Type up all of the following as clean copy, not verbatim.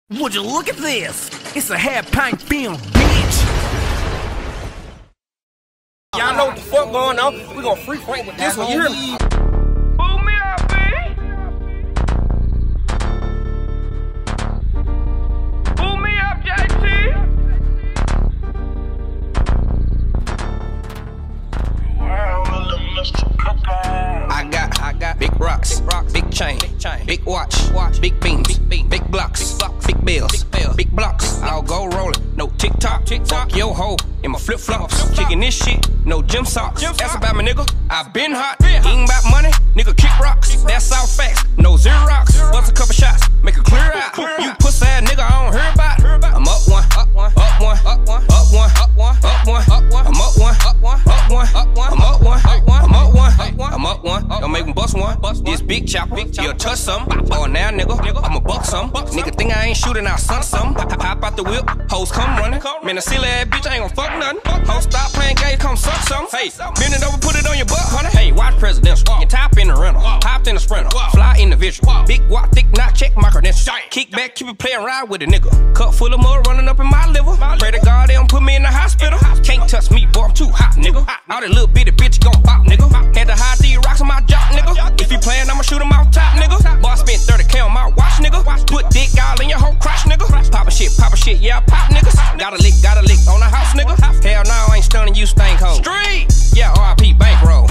Would you look at this? It's a Halfpint film, bitch. Y'all know what the fuck going on. We gonna free Frank with this one. You hear me? Pull me up, B. Pull me up, JT. I got big rocks, big chain, big watch, big beams, big blocks, big bills, big blocks. I'll go rollin', no TikTok, fuck your hoe in my flip flops. Kicking this shit, no gym socks. That's about me, nigga. I been hot, ain't about money, nigga. Kick rocks, that's all facts. No Xerox, bust a couple shots, make it clear out. You pussy ass nigga, I don't hear about. I'm up one, up one, up one, up one, up one, up one, up one, up one. I'm up one, up one, up one, up one. I'm up one, up one, I'm up one, I'm up one. Don't make them bust one. This big chopper, you'll touch some. Oh now, nigga, I'ma buck some. Nigga think I ain't shooting, I'll sun some. Hop out the whip, hoes come running. Man, a silly ass bitch, I ain't gon' fuck nothing. Hoes stop playing games, come suck some. Hey, bend it over, put it on your butt, honey. Hey, watch presidential. You top in the rental, hopped in the sprinter, fly individual. Big walk, thick knot, check my credentials. Kick back, keep it playing, ride with a nigga. Cup full of mud running up in my liver. Pray to God they don't put me in the hospital. Can't touch me, boy, I'm too hot, nigga. All that little bitty bitch gon' pop, nigga. Had to hide these rocks on my jock, nigga. If you playin', I'ma shoot him out top, nigga. Boy, I spent 30K on my watch, nigga. Put dick all in your whole crotch, nigga. Poppin' shit, yeah, I pop, niggas. Got a lick on the house, nigga. Hell no, I ain't stunning you, stank hoe. Street, yeah, RIP bankroll.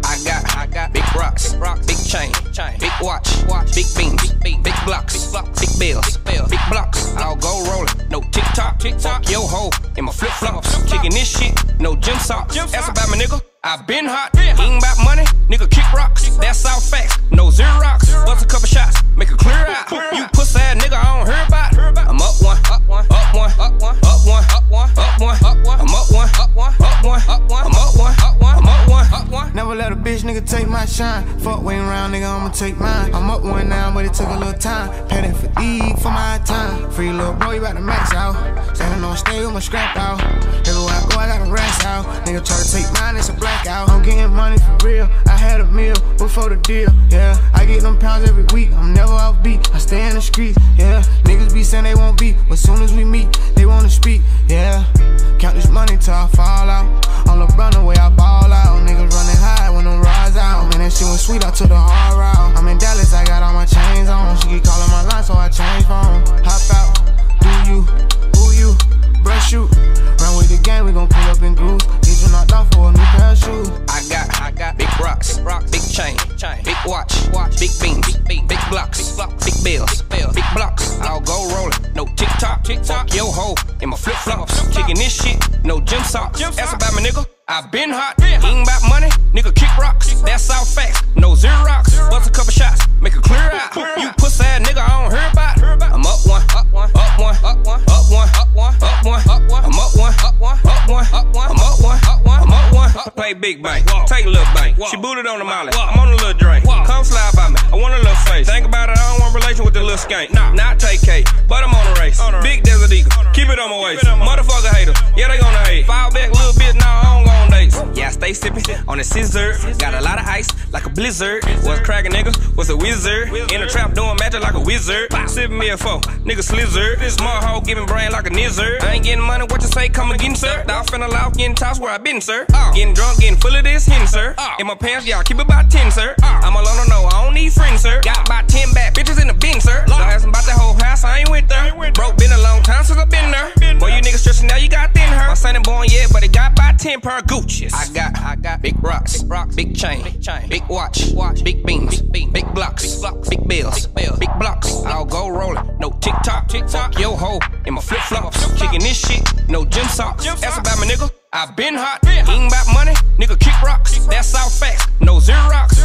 I got big rocks, big chain, big watch, big beams, big blocks, big bills, big blocks. I'll go rollin', no TikTok, fuck your hoe in my flip flops. Kicking this shit, no gym socks. That's about me, nigga. I been hot, ain't about money, nigga. Kick rocks, that's all facts. No Xerox, bust a couple shots, make it clear out. You pussy ass nigga, I don't hear about. I'm up one, up one, up one, up one, up one, up one, up one, up one. I'm up one, up one, up one, up one. I'm up one, up one, I'm up one, up one. Never let a bitch nigga take my shine. Fuck waiting around, nigga, I'ma take mine. I'm up one now, but it took a little time. Paid that for E for my time. Free little bro, you about to max out. Standing on stage with my scrap out. Everywhere I go, I got a rest out. Nigga try to take mine, it's a blackout. I'm getting money for real. I had a meal before the deal. Yeah, I get them pounds every week. I'm never off beat. I stay in the streets. Yeah, niggas be saying they won't beat, but soon as we meet, they wanna speak. Yeah, count this money till I fall out. On LeBron the way I ball out. Niggas running high when them rides out. Man, that shit was sweet. I took the hard route. I'm in Dallas. I got all my chains on. She keep calling my line, so I change phone. Hop out. Do you? Who you? Brush shoot. Run with the gang. We gon' pull up in grooves. Get you knocked off for a new pair of shoes. I got big rocks, big chain, big watch, big beams, big blocks, big bills, big blocks. I'll go rollin', no TikTok, fuck your hoe in my flip flops. Kicking this shit, no gym socks. That's about me, nigga. I been hot, ain't about money, nigga. Kick rocks, that's all facts. No Xerox, bust a couple shots, make it clear out. You pussy ass nigga, I don't hear about. I'm up one, up one, up one, up one, up one, up one, up one, up one. I'm up one, up one, up one, up one. I'm up one, up one, I'm up one. Play big bank, take a little bank. She booted on the molly, I'm on a little drink. Come slide by me, I want a little face. Think about it, I don't want relation with the little skank. Not take K, but I'm on a race. Big desert eagle, keep it on my waist. Motherfucker hater, yeah they gonna hate. Fall back a little bit, now I don't go on dates. Yeah, I stay sippin' on the scissor. Got a lot of ice, like a blizzard. What's crackin', nigga? What's a wizard? In the trap doing magic like a wizard. Sippin' me a foe, nigga slizzard. Small hoe giving brain like a nizzard. I ain't getting money, what you say? Come again, sir. Off in the loud, getting tossed where I been, sir. Getting drunk, getting full of this hen, sir. In my pants, y'all keep about 10, sir. I'm alone, no, I don't need friends, sir. Got about 10 bad bitches in the bin, sir. Don't ask them about that whole house, I ain't went there. Broke, been a long time since I been there. Boy, you niggas stressing now, you got thin her. My son ain't born yet, but it got about 10 per Gucci's. I got big rocks, big chain, big watch, big beams, big blocks, big bills, big blocks. I'll go rollin', no TikTok, fuck your hoe in my flip flops. Kicking this shit, no gym socks. That's about me, nigga. I been hot, ain't about money, nigga. Kick rocks, that's all facts. No Xerox,